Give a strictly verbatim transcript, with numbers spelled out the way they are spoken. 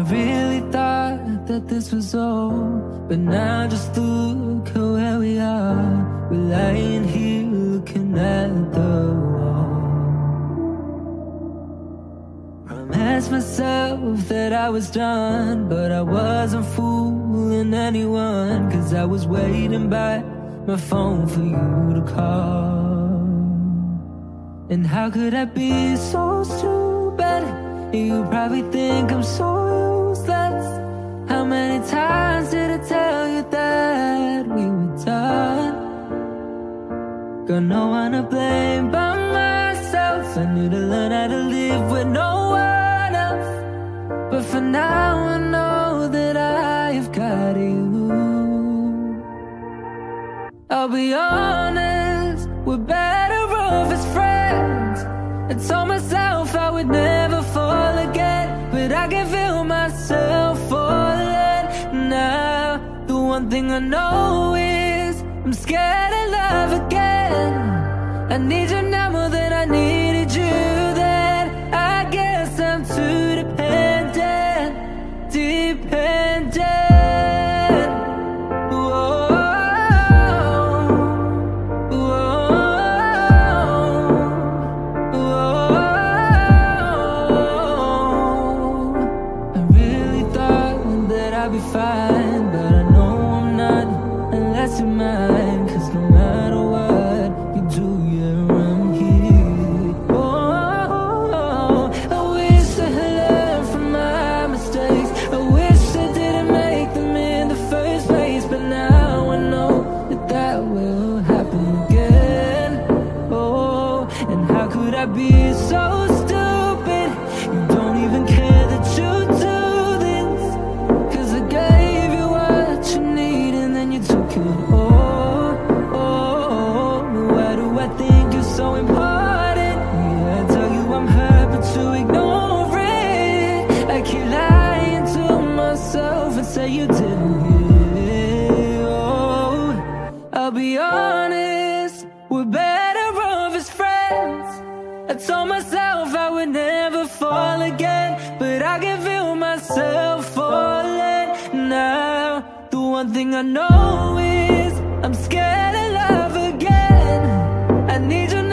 really thought that this was all, but now just look at where we are. We're lying here looking at the wall. Promised myself that I was done, but I wasn't fooling anyone, 'cause I was waiting by my phone for you to call. And how could I be so stupid? You probably think I'm so useless. How many times did I tell you that we were done? Got no one to blame but myself. I need to learn how to live with no one else. But for now I know that I've got you. I'll be honest, we're better off as friends. I told myself I would never fall again, but I can feel myself falling now. The one thing I know is I'm scared of love again. I need you now more than I needed you then. I guess I'm too dependent, dependent. Fine, but I know I'm not unless you're mine. 'Cause no matter what you do, yeah, I'm here. Oh, I wish I had learned from my mistakes. I wish I didn't make them in the first place. But now I know that that will happen again. Oh, and how could I be so stupid? You don't even care that you do. So important, yeah, I tell you I'm hurt, but you ignore it. I keep lying to myself and say you didn't hear. Oh, I'll be honest, we're better off as friends. I told myself I would never fall again, but I can feel myself falling now. The one thing I know is I'm scared of love again. I need you